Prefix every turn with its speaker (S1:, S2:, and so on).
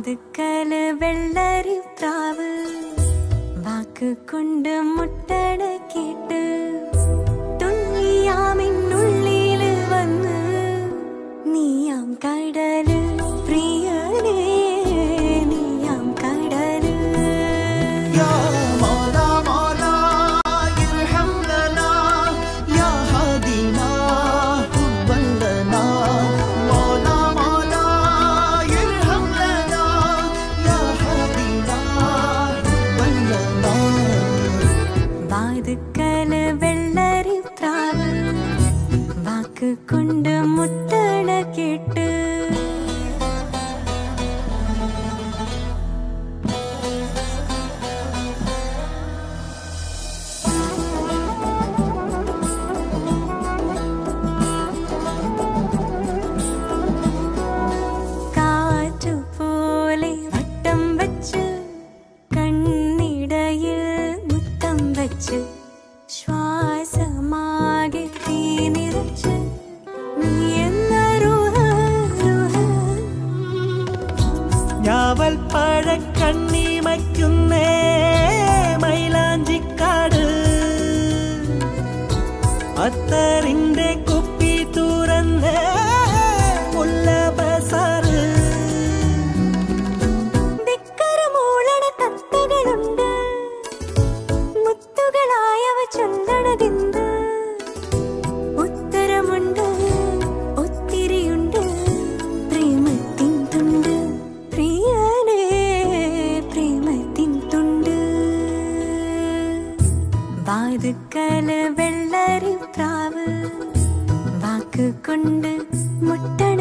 S1: വാതുക്കല് വെള്ളരി പ്രാവ് വാക്ക് കൊണ്ട് മുട്ടട കേട്ട് തുള്ളിയാമിന്നുള്ളില് വന്ന് നീയാം കടല് പ്രിയനേ നീയാം കടല് വാതുക്കല് വെള്ളരി പ്രാവ് വാക്ക് കൊണ്ട് മുട്ടണ കേട്ട് കാറ്റുപോലെ വട്ടം വച്ച് കണ്ണിടയിൽ മുത്തം വച്ച് ശ്വാസമാകെ തീ നിറച്ച് നീ എന്ന
S2: ഞാവൽ പഴക്കണ്ണിമയ്ക്കുന്നേ മൈലാഞ്ചിക്കാട് അത്തറിന്റെ കുപ്പി തുറന്നേ മുല്ല ബസാറ്
S1: ദിക്കരമൂളണ കത്തുകളുണ്ട് മുത്തുകളായവ ചൊല്ലണതിന്ത് ഉത്തരമുണ്ട് ഒത്തിരിയുണ്ട് പ്രേമത്തിൻ തുണ്ട് പ്രിയനേ പ്രേമത്തിൻ തുണ്ട് വാതുക്കല് വെള്ളരി പ്രാവ് വാക്ക് കൊണ്ട് മുട്ട